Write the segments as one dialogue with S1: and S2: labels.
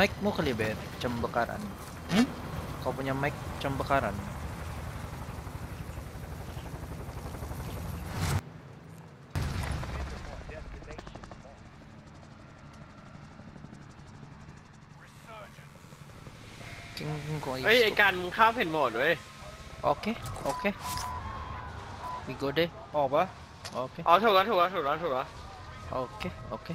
S1: Mic mo Kaliber, macam bakaran. Kau punya mic macam bakaran. Tingin ko
S2: เฮ้ยไอ
S1: iso.
S2: การมึงข้ามเห็นโหมดเว้ย
S1: Okay, okay. We go there.
S3: ออกปะ
S1: Okay,
S2: อ๋อถูกแล้วถูกแล้วถูกแล้วถูกแล้ว
S1: okay, okay.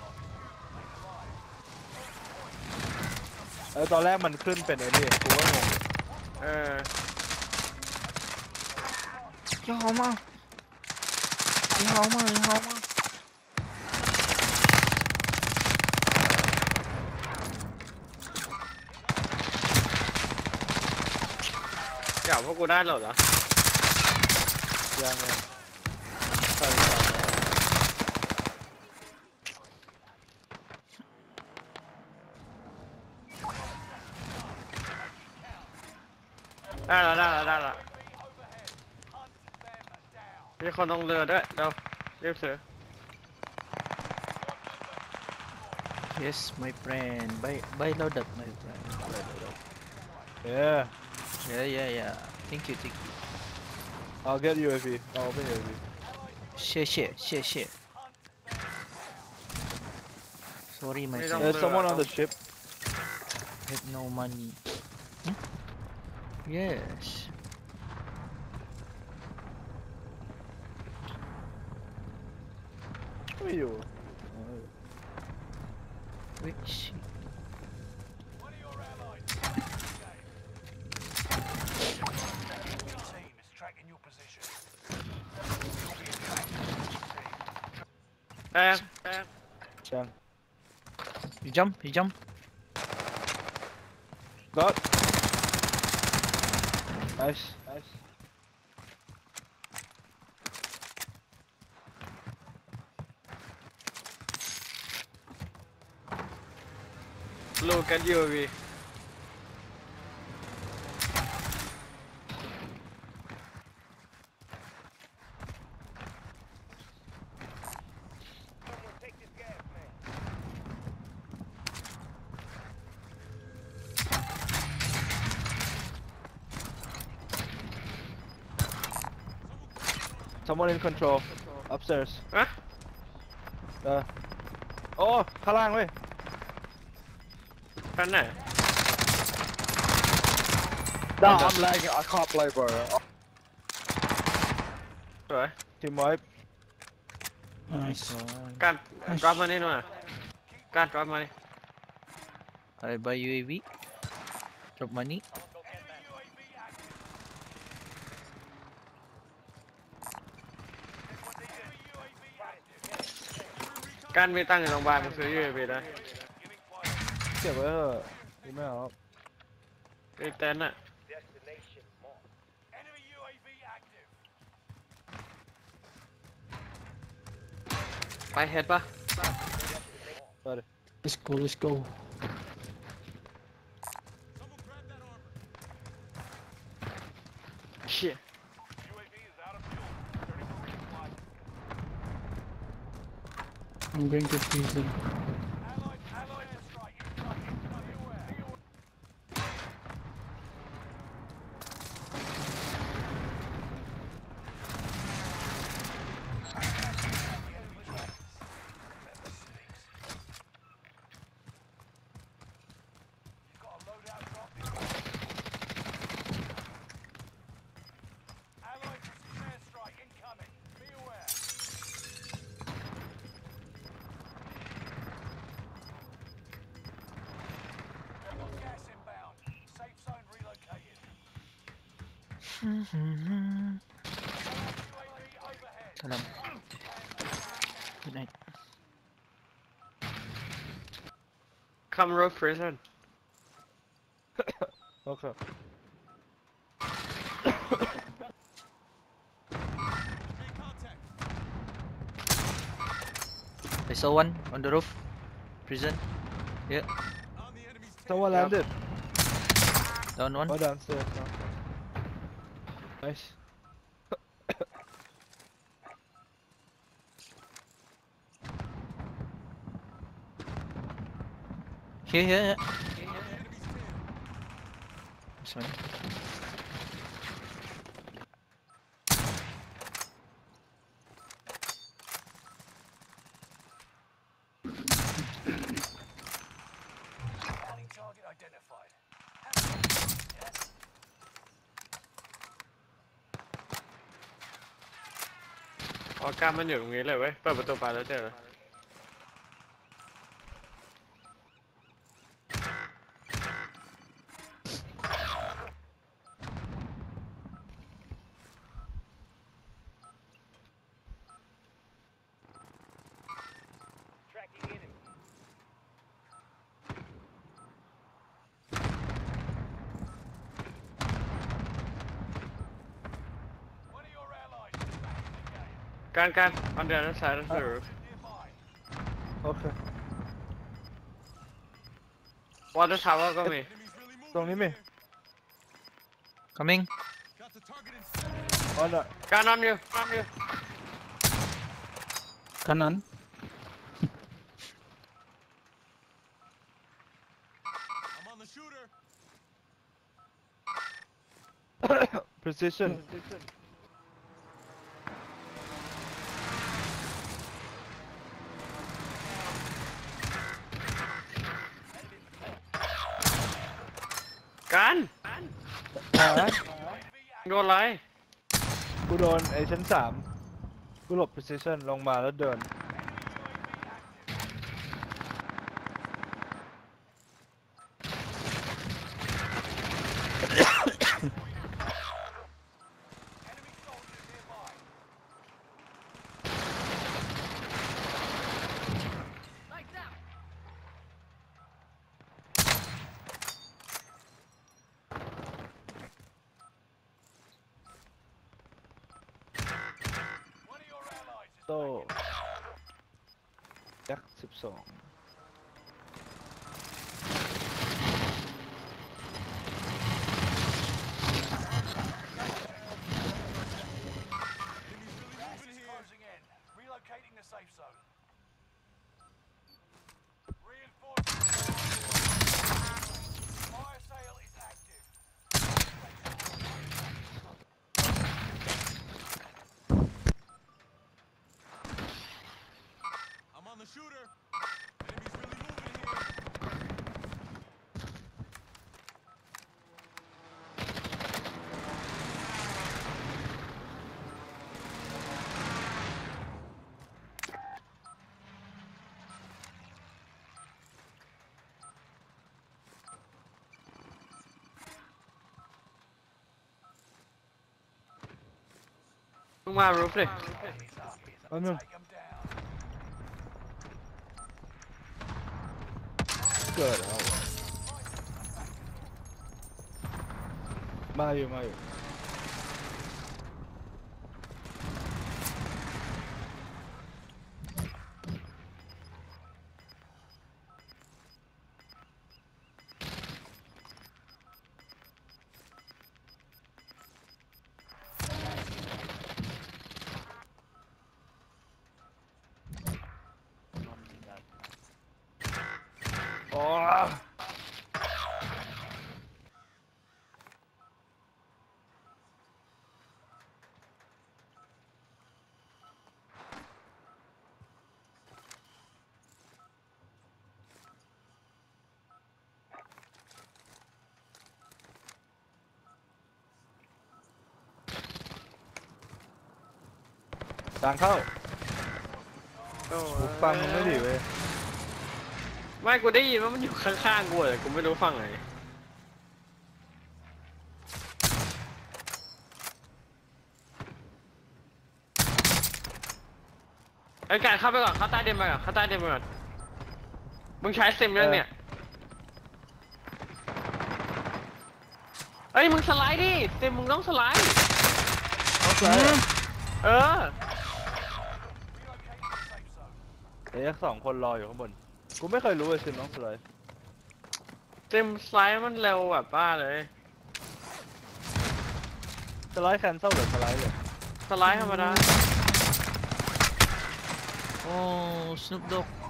S3: ตอนแรกมันขึ้นเป็นไอ้นี่กูก็งง
S1: Ya ma. Ya ma, ya ma.
S2: เดี๋ยวพวกกูได้เหรอ
S3: ยังไงใส่
S2: ได้แล้วได้แล้วได้แล้วมีคนลงเรือด้วยเดี๋ยวรีบซื้อ
S1: Yes, my friend. Buy loadout, my friend. Buy loadout.
S3: เอ๊ะ
S1: Yeah. Thank you, thank you.
S3: I'll get UAV I'll open UAV
S1: Share. Sorry, my
S2: Wait,
S1: friend.
S3: There's someone on the ship
S1: I have no money. Yes.
S3: Where are you
S1: Wait, shit.
S4: Tracking your position.
S2: แป๊บ
S3: ช่าง
S1: You jump.
S3: got nice
S2: ลูกกันยูวี
S3: someone in control upstairs
S2: อะ
S3: โอ้ข้างล่างเว้ย
S2: กันไหน
S3: No I'm lagging I can't play bro
S2: สวย
S3: team wipe
S1: Nice.
S2: การดรอปมานี่หน่อยการดรอปมานี่
S1: I buy UAV. Drop money.
S2: การมีตังค์อยู่โรงพยาบาลมึงซื้อยูวีได้
S3: เก็บไว้เถอะกูไม่เอา
S2: มีเต็นท์อะ
S4: Enemy UAV active.
S2: ไปเฮดปะ
S1: Let's go.
S4: Someone grab that armor.
S2: เชี่ย
S4: UAV is out of fuel. Turning for resupply.
S1: I'm going to freeze them.
S4: Allied airstrike incoming. Be aware. You've got a loadout drop. Allied precision airstrike incoming. Be aware. Gas inbound. Safe zone relocated. UAV overhead.
S1: Salam. Good night.
S2: Come road prison
S3: โอเค
S1: I saw one on the roof. Prison. Yeah.
S3: someone landed
S1: Down one.
S3: oh downstairs now nice
S1: Here. one.
S4: Enemy target identified.
S2: อ๋อการมันอยู่ตรงนี้เลยเว้ยเปิดประตูไปแล้วเจอเลย
S4: Tracking enemy. One of your allies is back in the game.
S2: การ on the other side of the roof
S4: Nearby.
S3: โอเค
S2: water tower ก็มี
S4: Enemies really moving.
S3: ตรงนี้มี
S1: Coming.
S4: Got the target in sight.
S3: อ๋อน่ะ
S2: การ on you on you
S1: Kanan.
S4: I'm on the shooter.
S3: precision
S2: การ
S3: หา
S2: โดนอะไร
S3: กูโดนไอ้ชั้น 3กูหลบ precision ลงมาแล้วเดิน
S4: Enemy soldiers nearby. Lights out.
S3: โต้ยักษ์12
S4: Closing in. Relocating the safe zone. Reinforcements. Fire sale is active. I'm on the shooter. Enemies really moving here.
S2: มึงมา roof ดิ
S3: แป๊บนึง
S4: Take them down.
S3: เกิดแล้วมาอยู่อ๋อทางเข้า
S2: โอ้
S3: หูฟังมึงไม่ดีเว้ย
S2: ไม่กูได้ยินว่ามันอยู่ข้างๆกูแต่กูไม่รู้ฟังไหนไอ้การเข้าไปก่อนเข้าใต้เดินไปก่อนเข้าใต้เดินไปก่อนมึงใช้ซิมยังเนี่ยเอ้ยมึงสไลด์ดิซิมมึงต้องสไลด์
S3: เอาไป
S2: เออ
S3: เอ๊ะ2 คนรออยู่ข้างบน กูไม่เคยรู้เลยซิมน้องสไลด์
S2: ซิมสไลด์มันเร็วแบบบ้าเลย
S3: สไลด์แคนเซิลหรือสไลด์เลย
S2: สไลด์ธรรมดา
S1: Oh, Snoop Dogg.